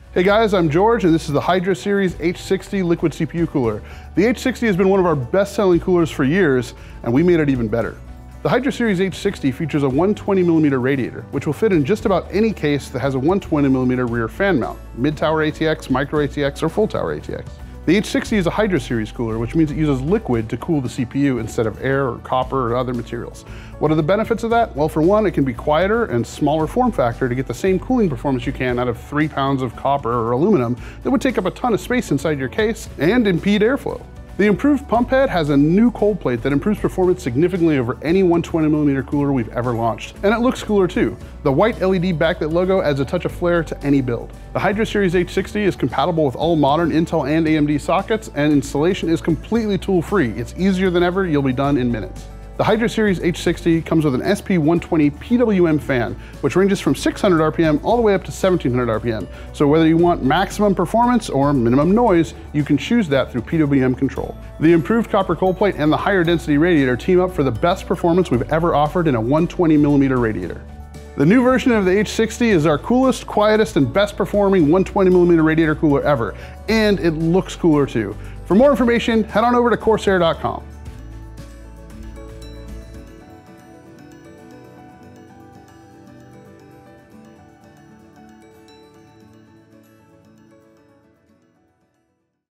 Hey guys, I'm George and this is the Hydro Series H60 liquid CPU cooler. The H60 has been one of our best-selling coolers for years, and we made it even better. The Hydro Series H60 features a 120mm radiator, which will fit in just about any case that has a 120mm rear fan mount, mid-tower ATX, micro ATX, or full-tower ATX. The H60 is a Hydro Series cooler, which means it uses liquid to cool the CPU instead of air or copper or other materials. What are the benefits of that? Well, for one, it can be quieter and smaller form factor to get the same cooling performance you can out of 3 pounds of copper or aluminum that would take up a ton of space inside your case and impede airflow. The improved pump head has a new cold plate that improves performance significantly over any 120mm cooler we've ever launched. And it looks cooler too. The white LED backlit logo adds a touch of flair to any build. The Hydro Series H60 is compatible with all modern Intel and AMD sockets, and installation is completely tool-free. It's easier than ever, you'll be done in minutes. The Hydro Series H60 comes with an SP 120 PWM fan, which ranges from 600 RPM all the way up to 1700 RPM. So whether you want maximum performance or minimum noise, you can choose that through PWM control. The improved copper cold plate and the higher density radiator team up for the best performance we've ever offered in a 120mm radiator. The new version of the H60 is our coolest, quietest, and best performing 120mm radiator cooler ever, and it looks cooler too. For more information, head on over to CORSAIR.com.